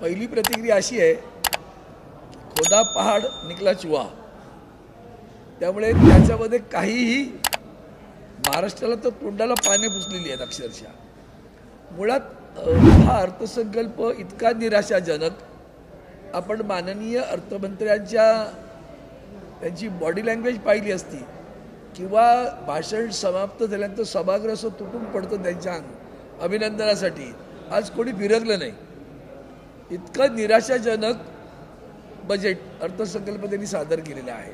पहिली प्रतिक्रिया अशी आहे, खोदा पहाड निकला चुहा. त्यामुळे त्याच्यामध्ये काहीही महाराष्ट्राला तर तोंडाला पाने पुसलेली आहेत अक्षरशः. मुळात हा अर्थसंकल्प इतका निराशाजनक. आपण माननीय अर्थमंत्र्यांच्या त्यांची बॉडी लँग्वेज पाहिली असती किंवा भाषण समाप्त झाल्यानंतर सभागृह असं तुटून पडतं त्यांच्या अभिनंदनासाठी, आज कोणी फिरकलं नाही. इतकं निराशाजनक बजेट अर्थसंकल्प त्यांनी सादर केलेला आहे.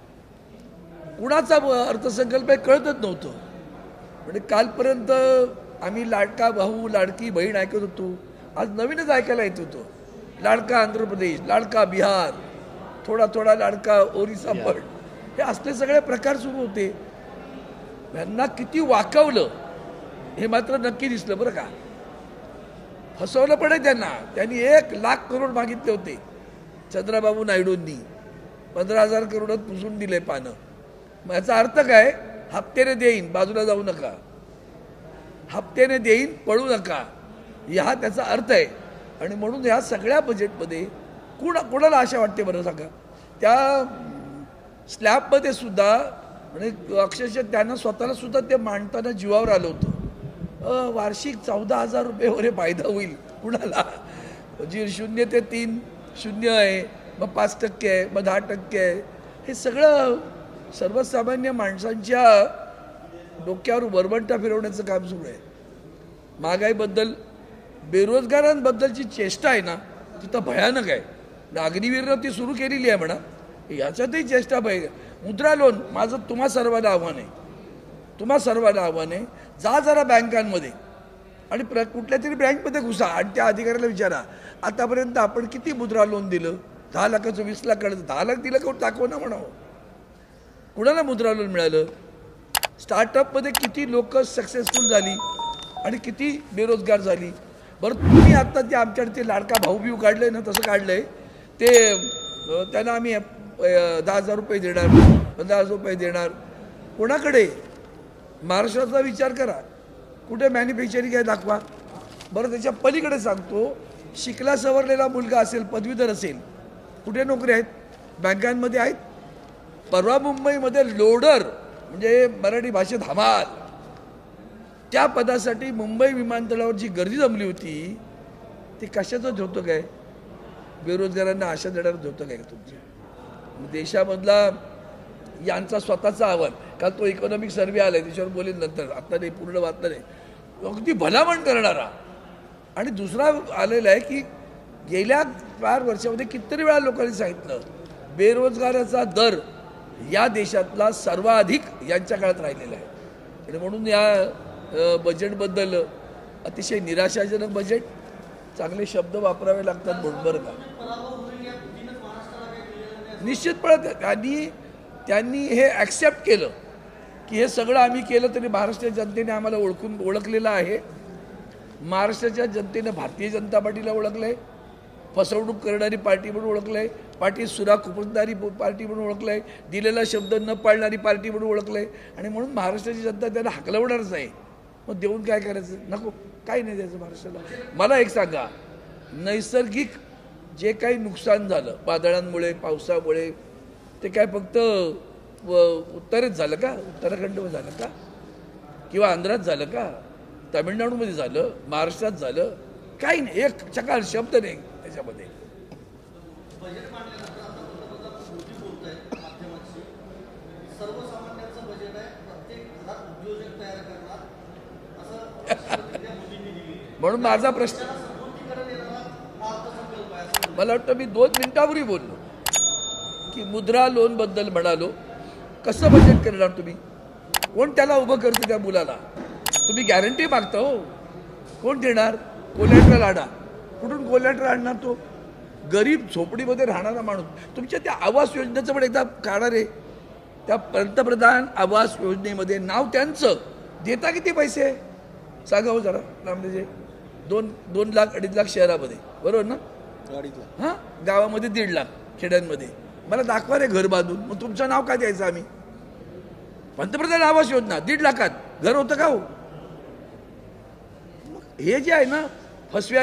कुणाचा अर्थसंकल्प हे कळतच नव्हतं. म्हणजे कालपर्यंत आम्ही लाडका भाऊ लाडकी बहीण ऐकत होतो, आज नवीनच ऐकायला येत होतो. लाडका आंध्र प्रदेश, लाडका बिहार, थोडा थोडा लाडका ओरिसा पण, हे असले सगळे प्रकार सुरू होते. यांना किती वाकवलं हे मात्र नक्की दिसलं बरं का. फसवलं पण आहे त्यांना. त्यांनी 1,00,000 करोड मागितले होते चंद्राबाबू नायडूंनी, 15,000 करोडात पुसून दिले पानं. मग याचा अर्थ काय? हप्त्याने देईन, बाजूला जाऊ नका, हप्त्याने देईन, पळू नका, हा त्याचा अर्थ आहे. आणि म्हणून ह्या सगळ्या बजेटमध्ये कोणाला आशा वाटते बरं सांगा? त्या स्लॅबमध्ये सुद्धा म्हणजे अक्षरशः त्यांना स्वतःला सुद्धा ते मांडताना जीवावर आलं होतं. वार्षिक 14,000 रुपये वगैरे फायदा होईल कुणाला? जी 0 ते 3 0 आहे, मग 5% आहे, मग 10% आहे. हे सगळं सर्वसामान्य माणसांच्या डोक्यावर वरवंटा फिरवण्याचं काम सुरू आहे. महागाईबद्दल, बेरोजगारांबद्दलची चेष्टा आहे ना, तिथं भयानक आहे. अग्निवीरनं ती सुरू केलेली आहे म्हणा, याच्यातही चेष्टा पाहिजे. मुद्रा लोन, माझं तुम्हा सर्वांना आव्हान आहे, तुम्हा सर्वांना आव्हान आहे, जा जरा बँकांमध्ये आणि कुठल्या तरी बँकमध्ये घुसा आणि त्या अधिकाऱ्याला विचारा, आतापर्यंत आपण किती मुद्रा लोन दिलं? 10 लाखाचं, 20 लाख काढलं, 10 लाख दिलं का दाखव ना म्हणावं. कुणाला मुद्रा लोन मिळालं? स्टार्टअपमध्ये किती लोक सक्सेसफुल झाली आणि किती बेरोजगार झाली? बरं, तुम्ही आत्ता ते आमच्याकडे ते लाडका भाऊ बिऊ काढलंय ना, तसं काढलंय ते, त्यांना आम्ही 10,000 रुपये देणार, 15,000 रुपये देणार. कोणाकडे? महाराष्ट्राचा विचार करा, कुठे मॅन्युफॅक्चरिंग आहे दाखवा. बरं, त्याच्या पलीकडे सांगतो, शिकला सवरलेला मुलगा असेल, पदवीधर असेल, कुठे नोकरी आहेत? बँकांमध्ये आहेत. परवा मुंबईमध्ये लोडर म्हणजे मराठी भाषेत हमाल, त्या पदासाठी मुंबई विमानतळावर जी गर्दी जमली होती, ती कशाचंच होतं काय? बेरोजगारांना आशा देणारच होतं काय तुमचं? देशामधला यांचा स्वतःचा अहवाल, काल तो इकॉनॉमिक सर्व्हे आलाय, त्याच्यावर बोलेल नंतर, आता नाही, पूर्ण वाचलं नाही, अगदी भलामण करणारा. आणि दुसरा आलेला आहे की गेल्या 4 वर्षामध्ये कितीतरी वेळा लोकांनी सांगितलं, बेरोजगाराचा दर या देशातला सर्वाधिक यांच्या काळात राहिलेला आहे. आणि म्हणून या बजेटबद्दल अतिशय निराशाजनक बजेट, चांगले शब्द वापरावे लागतात म्हणून बरं का. निश्चितपणे त्यांनी हे ॲक्सेप्ट केलं की हे सगळं आम्ही केलं तरी महाराष्ट्राच्या जनतेने आम्हाला ओळखलेलं आहे. महाराष्ट्राच्या जनतेने भारतीय जनता पार्टीला ओळखलं आहे, फसवणूक करणारी पार्टी म्हणून ओळखलं आहे, पार्टी सुरा खुपसणारी पार्टी म्हणून ओळखलं आहे, दिलेला शब्द न पाळणारी पार्टी म्हणून ओळखलं आहे. आणि म्हणून महाराष्ट्राची जनता त्यांना हकलवणारच आहे. मग देऊन काय करायचं? नको, काही नाही द्यायचं महाराष्ट्राला. मला एक सांगा, नैसर्गिक जे काही नुकसान झालं वादळांमुळे, पावसामुळे, ते काय फक्त उत्तरेत झालं का? उत्तराखंडमध्ये झालं का? किंवा आंध्रात झालं का? तामिळनाडूमध्ये झालं? महाराष्ट्रात झालं? काही नाही, एक चकार शब्द नाही त्याच्यामध्ये. म्हणून माझा प्रश्न, मला वाटतं मी 2 मिनिटांपूर्वी बोललो की मुद्रा लोन बद्दल म्हणालो. कसं बजेट करणार तुम्ही? कोण त्याला उभं करतं त्या मुलाला? तुम्ही गॅरंटी मागता हो, कोण देणार? कोलॅटरल आणा. कुठून कोलॅटरल आणणार? तो गरीब झोपडीमध्ये राहणारा माणूस. तुमच्या त्या आवास योजनेचं पण एकदा काढा रे. त्या पंतप्रधान आवास योजनेमध्ये नाव त्यांचं, देता किती पैसे सांगा हो जरा. म्हणजे 2 लाख 2.5 लाख शहरामध्ये, बरोबर ना? हां, गावामध्ये 1.5 लाख, खेड्यांमध्ये. मला दाखवा रे घर बांधून. मग तुमचं नाव काय द्यायचं आम्ही? पंतप्रधान आवास योजना 1.5 लाखात घर होतं का हो? हे जे आहे ना फसव्यागिरी,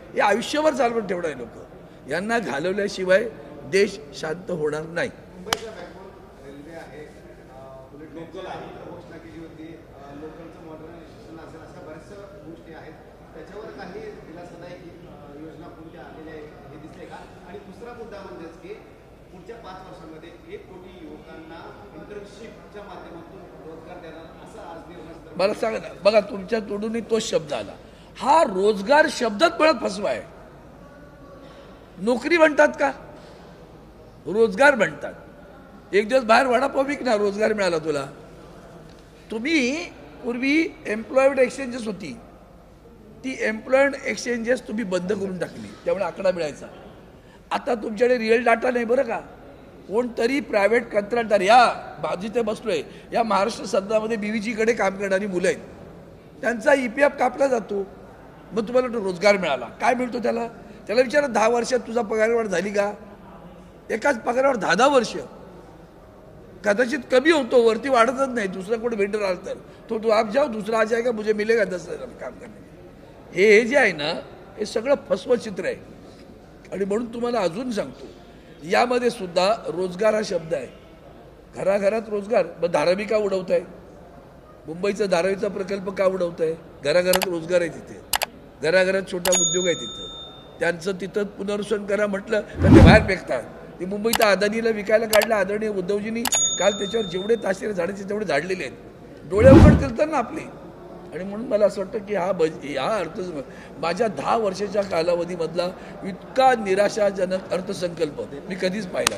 हे आयुष्यभर चालवून ठेवणारे लोक, यांना घालवल्याशिवाय देश शांत होणार नाही. मुंबईचा बॅकबोन रेल्वे आहे, लोकल आहे, घोषणा केली होती, लोकलचं मॉडर्नायझेशन असेल, अशा बऱ्याचशा गोष्टी आहेत. त्याच्यावर काही दिलासादायक योजना कोणत्या आलेल्या हे दिसले का? आणि दुसरा मुद्दा म्हणजेच की पुढच्या 5 वर्षांमध्ये 1 कोटी युवकांना इंटर्नशिपच्या माध्यमातून रोजगार देणार असं आज निर्णय. मला सांगा ना, बघा तुमच्या तोडूनही तोच शब्द आला. हा रोजगार शब्दात मुळात फसवा आहे. नोकरी म्हणतात का? रोजगार म्हणतात. एक दिवस बाहेर वडापाव विक ना, रोजगार मिळाला तुला. तुम्ही पूर्वी एम्प्लॉयमेंट एक्सचेंजेस होती, ती एम्प्लॉयमेंट एक्सचेंजेस तुम्ही बंद करून टाकली, त्यामुळे आकडा मिळायचा. आता तुमच्याकडे रिअल डाटा नाही बरं का. कोणतरी प्रायव्हेट कंत्राटदार, या जिथे बसलोय या महाराष्ट्र सदनामध्ये बीव्हीजीकडे काम करणारी मुलं आहेत, त्यांचा EPF कापला जातो. मग तुम्हाला तो रोजगार मिळाला, काय मिळतो त्याला? त्याला विचारा 10 वर्षात तुझा पगारवाढ झाली का? एकाच पगारावर 10 वर्ष, कदाचित कमी होतो, वरती वाढतच नाही. दुसरा कोण वेंडर आला तर तो आप जाओ, दुसरा आ जाएगा, मुझे मिलेगा 10,000 काम करणे. हे जे आहे ना, हे सगळं फसवं चित्र आहे. आणि म्हणून तुम्हाला अजून सांगतो, यामध्ये सुद्धा रोजगार हा शब्द आहे. घराघरात रोजगार. मग धारावी का उडवत आहे? मुंबईचा धारावीचा प्रकल्प का उडवत आहे? घराघरात रोजगार आहे तिथे, घराघरात छोटा उद्योग आहे तिथं. त्यांचं तिथं पुनर्वसन करा म्हटलं तर ते बाहेर फेकतात. ते मुंबईत अदानीला विकायला काढलं. आदरणीय उद्धवजींनी काल त्याच्यावर जेवढे ताशेरे झाडाचे तेवढे झाडलेले आहेत. डोळे उघडतील तर ना आपले. आणि म्हणून मला असं वाटतं की हा अर्थ माझ्या 10 वर्षाच्या कालावधीमधला इतका निराशाजनक अर्थसंकल्प मी कधीच पाहिला.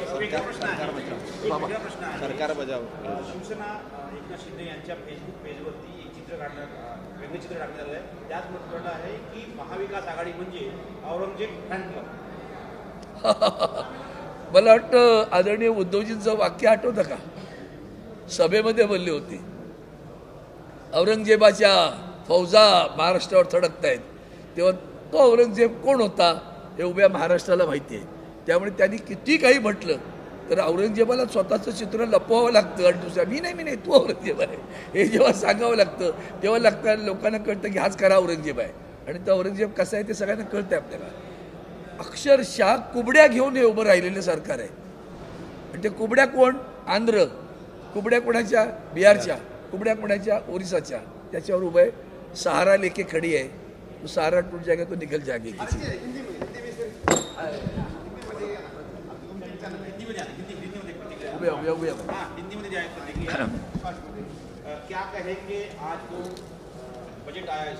सरकार बजाव. शिवसेना एकनाथ शिंदे यांच्या फेसबुक पेजवरती एक चित्र व्यंगचित्र टाकण्यात आलं आहे. त्यात म्हटलं आहे की महाविकास आघाडी म्हणजे औरंगजेब फॅन क्लब. मला वाटतं आदरणीय उद्धवजींचं वाक्य आठवतं का? सभेमध्ये बोलले होते, औरंगजेबाच्या फौजा महाराष्ट्रावर थडकत आहेत. तेव्हा तो औरंगजेब कोण होता हे उभ्या महाराष्ट्राला माहिती आहे. त्यामुळे त्यांनी किती काही म्हटलं तर औरंगजेबाला स्वतःचं चित्र लपवावं लागतं. आणि दुसऱ्या मी नाही तू औरंगजेब आहे हे जेव्हा सांगावं लागतं तेव्हा लोकांना कळतं की हाच खरा औरंगजेब आहे. आणि तो औरंगजेब कसा आहे ते सगळ्यांना कळतं आपल्याला. अक्षरशः कुबड्या घेऊन हे उभं राहिलेलं सरकार आहे. आणि ते कुबड्या कोण? आंध्र. कुबड्या कोणाच्या? बिहारच्या. कुबड्या कोणाच्या? ओरिसाच्या. त्याच्यावर उभं आहे. सहारा लेके खडी आहे. तो सहारा टूट जाएगा तो निकल जाएगी. क्या कहेंगे आज जो बजट आया है?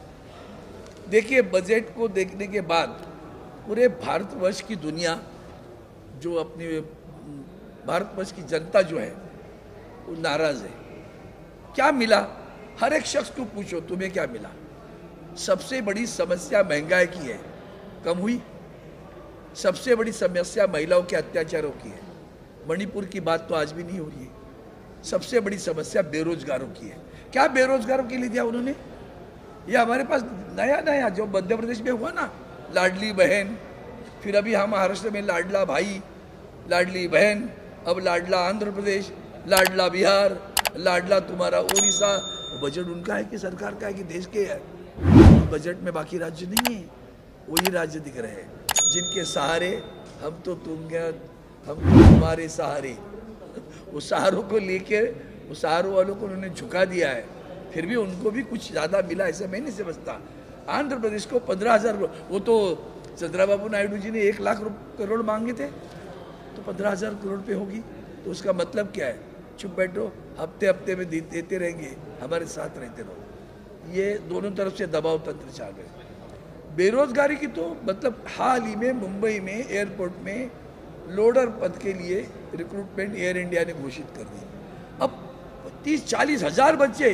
देखिए, बजट को देखने के बाद पूरे भारतवर्ष की दुनिया जो अपनी भारतवर्ष की जनता जो है वो नाराज है. क्या मिला? हर एक शख्स को पूछो तुम्हें क्या मिला. सबसे बड़ी समस्या महंगाई की है, कम हुई. सबसे बड़ी समस्या महिलाओं के अत्याचारों की है, मणिपुर की बात तो आज भी नहीं हो रही है. सबसे बड़ी समस्या बेरोजगारों की है. क्या बेरोजगारों के लिए दिया उन्होंने? ये हमारे पास नया जो मध्य प्रदेश में हुआ ना, लाडली बहन, फिर अभी हम महाराष्ट्र में लाडला भाई, लाडली बहन, अब लाडला आंध्र प्रदेश, लाडला बिहार, लाडला तुम्हारा ओडिशा. बजट उनका है कि सरकार का है कि देश के है? बजट में बाकी राज्य नहीं है, वही राज्य दिख रहे हैं जिनके सहारे हम तो तुम्हारे सहारे. वो सहारों को लेके वो सहारों वालों को उन्होंने झुका दिया है. फिर भी उनको भी कुछ ज़्यादा मिला ऐसा मैं नहीं समझता. आंध्र प्रदेश को 15,000, वो तो चंद्रबाबू नायडू जी ने 1 लाख करोड़ मांगे थे, तो 15,000 करोड़ पे होगी. तो उसका मतलब क्या है? चुप बैठो, हफ्ते हफ्ते में देते रहेंगे, हमारे साथ रहते रहो. ये दोनों तरफ से दबाव तंत्र चाह गए. बेरोजगारी की तो मतलब हाल ही में मुंबई में एयरपोर्ट में लोडर पद के लिए रिक्रूटमेंट एयर इंडिया ने घोषित कर दी. अब 30-40 हज़ार बच्चे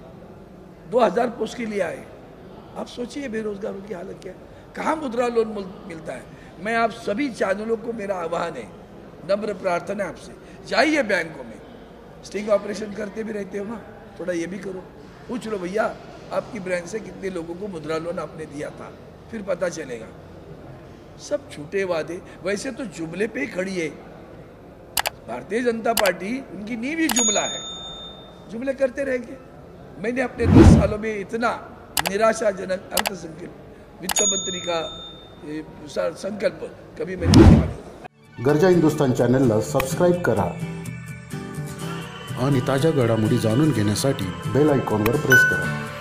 2,000 पोस्ट के लिए आए. आप सोचिए बेरोजगारों की हालत क्या है. कहाँ मुद्रा लोन मिलता है? मैं आप सभी चैनलों को मेरा आह्वान है, नम्र प्रार्थना है आपसे, जाइए बैंकों में. स्टिंग ऑपरेशन करते भी रहते हो ना, थोड़ा ये भी करो. पूछ लो भैया आपकी ब्रांच से कितने लोगों को मुद्रा लोन आपने दिया था, फिर पता चलेगा. सब झूठे वादे. वैसे तो जुमले पे ही खड़ी है भारतीय जनता पार्टी. उनकी नींव ही जुमला है, जुमले करते रहेंगे. मैंने अपने 10 सालों में इतना निराशाजनक अर्थसंकल्प वित्त मंत्री का ये संकल्प कभी मैं नहीं मानता। गरजा हिंदुस्तान चॅनलला सबस्क्राईब करा आणि ताज्या घडामोडी जाणून घेण्यासाठी बेल आयकॉनवर प्रेस करा.